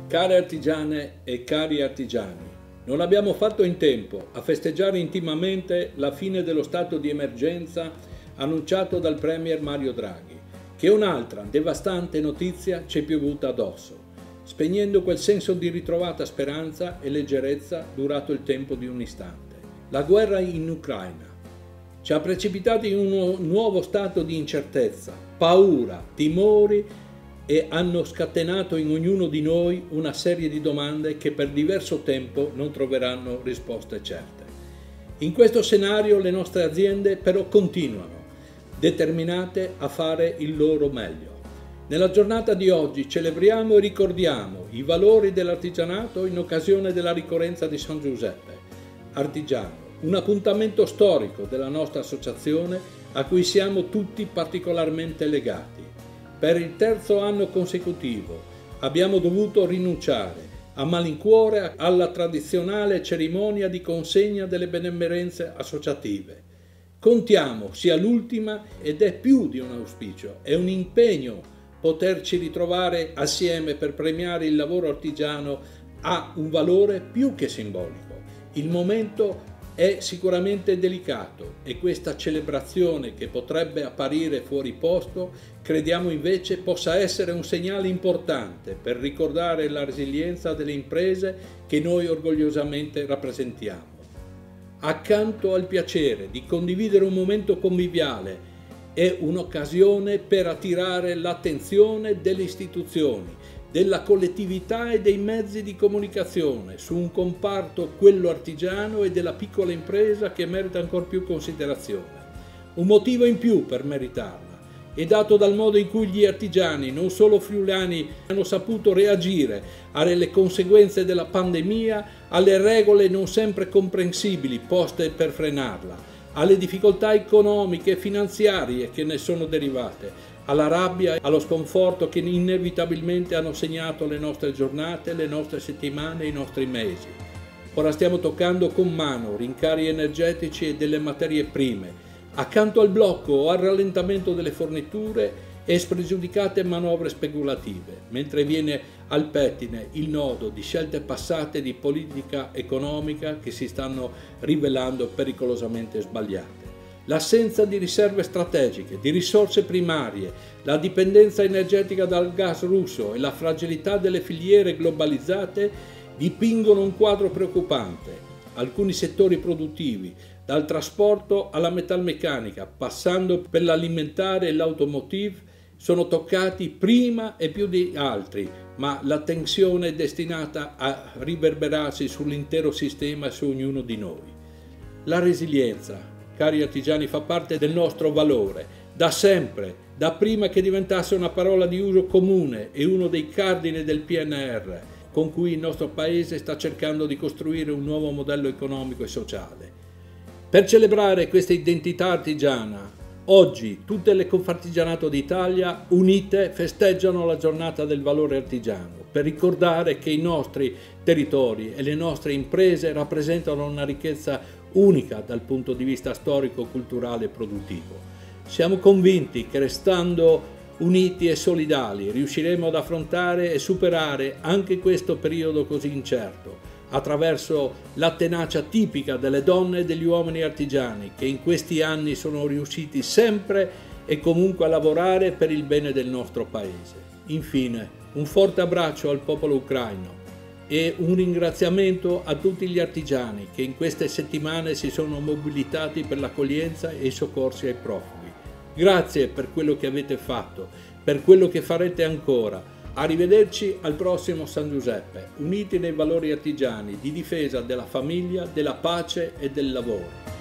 Care artigiane e cari artigiani, non abbiamo fatto in tempo a festeggiare intimamente la fine dello stato di emergenza annunciato dal Premier Mario Draghi, che un'altra devastante notizia ci è piovuta addosso, spegnendo quel senso di ritrovata speranza e leggerezza durato il tempo di un istante. La guerra in Ucraina ci ha precipitati in un nuovo stato di incertezza, paura, timori e hanno scatenato in ognuno di noi una serie di domande che per diverso tempo non troveranno risposte certe. In questo scenario le nostre aziende però continuano, determinate a fare il loro meglio. Nella giornata di oggi celebriamo e ricordiamo i valori dell'artigianato in occasione della ricorrenza di San Giuseppe Artigiano, un appuntamento storico della nostra associazione a cui siamo tutti particolarmente legati. Per il terzo anno consecutivo abbiamo dovuto rinunciare a malincuore alla tradizionale cerimonia di consegna delle benemerenze associative. Contiamo sia l'ultima ed è più di un auspicio, è un impegno poterci ritrovare assieme per premiare il lavoro artigiano ha un valore più che simbolico. Il momento è sicuramente delicato e questa celebrazione, che potrebbe apparire fuori posto, crediamo invece possa essere un segnale importante per ricordare la resilienza delle imprese che noi orgogliosamente rappresentiamo. Accanto al piacere di condividere un momento conviviale, è un'occasione per attirare l'attenzione delle istituzioni, della collettività e dei mezzi di comunicazione su un comparto, quello artigiano, e della piccola impresa che merita ancor più considerazione. Un motivo in più per meritarla è dato dal modo in cui gli artigiani, non solo friulani, hanno saputo reagire alle conseguenze della pandemia, alle regole non sempre comprensibili poste per frenarla, alle difficoltà economiche e finanziarie che ne sono derivate, alla rabbia, allo sconforto che inevitabilmente hanno segnato le nostre giornate, le nostre settimane, i nostri mesi. Ora stiamo toccando con mano rincari energetici e delle materie prime, accanto al blocco o al rallentamento delle forniture e spregiudicate manovre speculative, mentre viene al pettine il nodo di scelte passate di politica economica che si stanno rivelando pericolosamente sbagliate. L'assenza di riserve strategiche, di risorse primarie, la dipendenza energetica dal gas russo e la fragilità delle filiere globalizzate dipingono un quadro preoccupante. Alcuni settori produttivi, dal trasporto alla metalmeccanica, passando per l'alimentare e l'automotive, sono toccati prima e più di altri, ma la tensione è destinata a riverberarsi sull'intero sistema e su ognuno di noi. La resilienza, cari artigiani, fa parte del nostro valore, da sempre, da prima che diventasse una parola di uso comune e uno dei cardini del PNR, con cui il nostro Paese sta cercando di costruire un nuovo modello economico e sociale. Per celebrare questa identità artigiana, oggi tutte le Confartigianato d'Italia unite festeggiano la giornata del valore artigiano, per ricordare che i nostri territori e le nostre imprese rappresentano una ricchezza unica dal punto di vista storico, culturale e produttivo. Siamo convinti che restando uniti e solidali riusciremo ad affrontare e superare anche questo periodo così incerto, attraverso la tenacia tipica delle donne e degli uomini artigiani che in questi anni sono riusciti sempre e comunque a lavorare per il bene del nostro Paese. Infine, un forte abbraccio al popolo ucraino e un ringraziamento a tutti gli artigiani che in queste settimane si sono mobilitati per l'accoglienza e i soccorsi ai profughi. Grazie per quello che avete fatto, per quello che farete ancora. Arrivederci al prossimo San Giuseppe, uniti nei valori artigiani di difesa della famiglia, della pace e del lavoro.